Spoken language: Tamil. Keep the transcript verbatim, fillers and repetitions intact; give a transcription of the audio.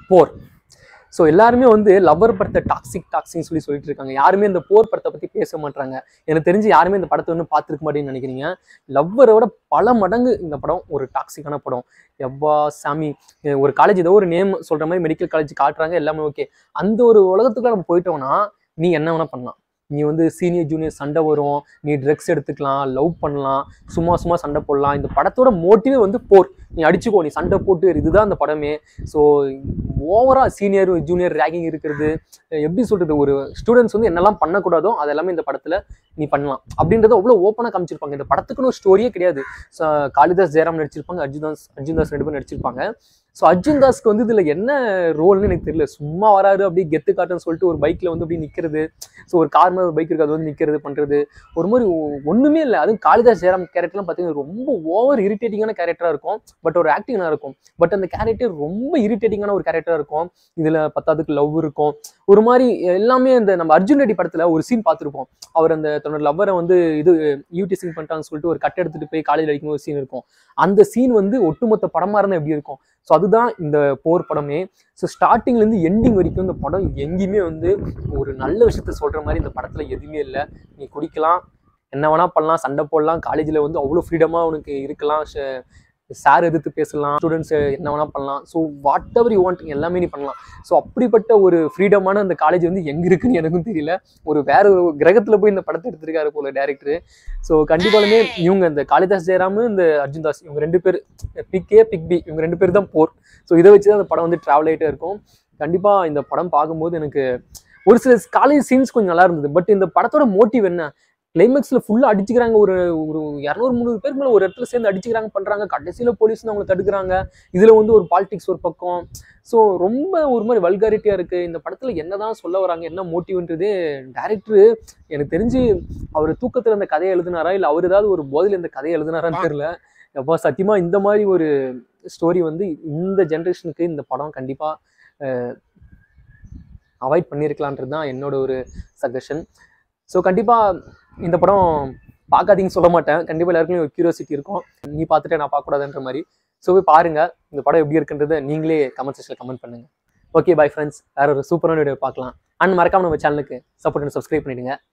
போர். ஸோ எல்லாருமே வந்து லவ்வர் படத்தை டாக்ஸிக் டாக்ஸின்னு சொல்லி சொல்லிட்டு இருக்காங்க. யாருமே இந்த போர் படத்தை பற்றி பேச மாட்டாங்க. எனக்கு தெரிஞ்சு யாருமே இந்த படத்தை வந்து பார்த்துருக்க மாட்டேன்னு நினைக்கிறீங்க. லவ்வரோட பல மடங்கு இந்த படம் ஒரு டாக்ஸிக்கான படம். எவ்வா சாமி, ஒரு காலேஜ் ஏதோ ஒரு நேம் சொல்கிற மாதிரி மெடிக்கல் காலேஜ் காட்டுறாங்க, எல்லாமே ஓகே. அந்த ஒரு உலகத்துக்குள்ள நம்ம போயிட்டோம்னா நீ என்ன வேணால் பண்ணலாம். நீ வந்து சீனியர் ஜூனியர் சண்டை வரும், நீ ட்ரக்ஸ் எடுத்துக்கலாம், லவ் பண்ணலாம், சும்மா சும்மா சண்டை போடலாம். இந்த படத்தோட மோட்டிவே வந்து போர். நீ அடிச்சுக்கோ, நீ சண்டை போட்டு, இதுதான் அந்த படமே. ஸோ ஓவரா சீனியர் ஜூனியர் ரேகிங் இருக்கிறது, எப்படி சொல்றது, ஒரு ஸ்டூடெண்ட்ஸ் வந்து என்னெல்லாம் பண்ணக்கூடாதோ அதெல்லாமே இந்த படத்துல நீ பண்ணலாம் அப்படின்றத அவ்வளோ ஓப்பனாக காமிச்சிருப்பாங்க. இந்த படத்துக்குன்னு ஒரு ஸ்டோரியே கிடையாது. காளிதாஸ் ஜெயராம் நடிச்சிருப்பாங்க, அர்ஜுன் தாஸ் அர்ஜுன் தாஸ் ரெண்டு பேரும் நடிச்சிருப்பாங்க. ஸோ அர்ஜுன் தாஸ்க்கு வந்து இதில் என்ன ரோல்னு எனக்கு தெரியல. சும்மா வராரு, அப்படியே கெத்து காட்டுன்னு சொல்லிட்டு ஒரு பைக்கில் வந்து அப்படி நிற்கிறது. ஸோ ஒரு கார் மாதிரி ஒரு பைக் இருக்குது, அது வந்து நிற்கிறது பண்ணுறது ஒரு மாதிரி ஒன்றுமே இல்லை. அதுவும் காளிதாஸ் ஜெயராம் கேரக்டர்லாம் பார்த்தீங்கன்னா ரொம்ப ஓவர் இரிட்டேட்டிங்கான கேரக்டராக இருக்கும். பட் ஒரு ஆக்டிங்காக இருக்கும். பட் அந்த கேரக்டர் ரொம்ப இரிட்டேட்டிங்கான ஒரு கேரக்டராக இருக்கும். இதில் பத்தாவதுக்கு லவ் இருக்கும். ஒரு மாதிரி எல்லாமே இந்த நம்ம அர்ஜுன் ரெட்டி படத்தில் ஒரு சீன் பார்த்துருப்போம். அவர் அந்த தன்னோட லவ்வரை வந்து இது யூடிசிங் பண்ணிட்டான்னு சொல்லிட்டு ஒரு கட்டை எடுத்துகிட்டு போய் காலேஜில் அடிக்கும் ஒரு சீன் இருக்கும். அந்த சீன் வந்து ஒட்டுமொத்த படமாக இருந்தால் எப்படி இருக்கும். ஸோ அதுதான் இந்த போர் படமே. ஸோ ஸ்டார்டிங்லேருந்து எண்டிங் வரைக்கும் இந்த படம் எங்கேயுமே வந்து ஒரு நல்ல விஷயத்த சொல்கிற மாதிரி இந்த படத்தில் எதுவுமே இல்லை. நீ குடிக்கலாம், என்ன வேணால் பண்ணலாம், சண்டை போடலாம், காலேஜில் வந்து அவ்வளோ ஃப்ரீடமாக உனக்கு இருக்கலாம், சார் எதிர்த்து பேசலாம், ஸ்டூடெண்ட்ஸ் என்ன வேணால் பண்ணலாம். So whatever you want எல்லாமே நீ பண்ணலாம். ஸோ அப்படிப்பட்ட ஒரு ஃப்ரீடமான அந்த காலேஜ் வந்து எங்கே இருக்குன்னு எனக்கும் தெரியல. ஒரு வேற ஒரு கிரகத்தில் போய் இந்த படத்தை எடுத்திருக்காரு போல டேரக்டர். ஸோ கண்டிப்பாலுமே இவங்க இந்த காளிதாஸ் ஜெயராமு, இந்த அர்ஜுன் தாஸ், இவங்க ரெண்டு பேர் பிக் ஏ பிக் பி, இவங்க ரெண்டு பேர் தான் போர். ஸோ இதை வச்சு தான் அந்த படம் வந்து ட்ராவல் ஆகிட்டே இருக்கும். கண்டிப்பாக இந்த படம் பார்க்கும்போது எனக்கு ஒரு சில காலேஜ் சீன்ஸ் கொஞ்சம் நல்லா இருந்தது. பட் இந்த படத்தோட மோட்டிவ் என்ன, கிளைமேக்ஸில் ஃபுல்லாக அடிச்சுக்கிறாங்க. ஒரு ஒரு இரநூறு முந்நூறு பேருக்கு மேலே ஒரு இடத்துல சேர்ந்து அடிச்சுக்கிறாங்க பண்ணுறாங்க. கடைசியில் போலீஸ் அவங்களை தடுக்கிறாங்க. இதில் வந்து ஒரு பாலிடிக்ஸ் ஒரு பக்கம். ஸோ ரொம்ப ஒரு மாதிரி வல்காரிட்டியாக இருக்குது. இந்த படத்தில் என்ன தான் சொல்ல வராங்க, என்ன மோட்டிவ்ன்றது டைரக்டரு எனக்கு தெரிஞ்சு அவர் தூக்கத்தில் இந்த கதையை எழுதினாரா, இல்லை அவர் ஏதாவது ஒரு போதையில் இந்த கதையை எழுதினாரான்னு தெரியல. எப்போ சத்தியமாக இந்த மாதிரி ஒரு ஸ்டோரி வந்து இந்த ஜென்ரேஷனுக்கு இந்த படம் கண்டிப்பாக அவாய்ட் பண்ணியிருக்கலான்றது தான் என்னோட ஒரு சஜஷன். ஸோ கண்டிப்பாக இந்த படம் பார்க்காதீங்கன்னு சொல்ல மாட்டேன். கண்டிப்பாக எல்லாருக்குமே ஒரு கியூரியாசிட்டி இருக்கும், நீ பார்த்துட்டு நான் பார்க்கக்கூடாதுன்ற மாதிரி. ஸோ போய் பாருங்கள், இந்த படம் எப்படி இருக்குன்றதை நீங்களே கமெண்ட் செக்ஷனில் கமெண்ட் பண்ணுங்கள். ஓகே, பை ஃப்ரெண்ட்ஸ், வேறு ஒரு சூப்பரான வீடியோ பார்க்கலாம். அண்ட் மறக்காம நம்ம சேனலுக்கு சப்போர்ட் அண்ட் சப்ஸ்கிரைப் பண்ணிவிடுங்க.